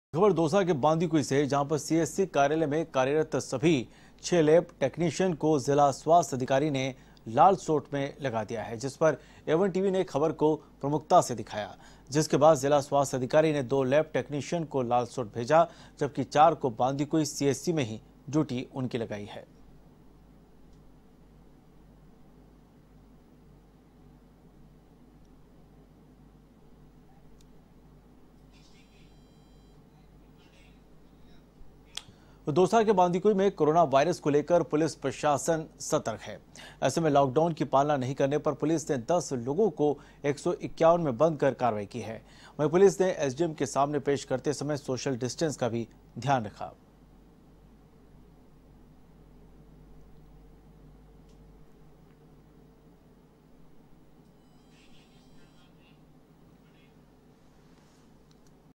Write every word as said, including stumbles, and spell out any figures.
खबर दौसा के बांदीकुई से, जहां पर सीएससी कार्यालय में कार्यरत सभी छह लैब टेक्नीशियन को जिला स्वास्थ्य अधिकारी ने लाल सोट में लगा दिया है, जिस पर एवन टीवी ने खबर को प्रमुखता से दिखाया। जिसके बाद जिला स्वास्थ्य अधिकारी ने दो लैब टेक्नीशियन को लाल सोट भेजा, जबकि चार को बांदीकुई सीएससी में ही ड्यूटी उनकी लगाई है। दौसा के बांदीकुई में कोरोना वायरस को लेकर पुलिस प्रशासन सतर्क है। ऐसे में लॉकडाउन की पालना नहीं करने पर पुलिस ने दस लोगों को एक सौ इक्यावन में बंद कर कार्रवाई की है। वहीं पुलिस ने एसडीएम के सामने पेश करते समय सोशल डिस्टेंस का भी ध्यान रखा।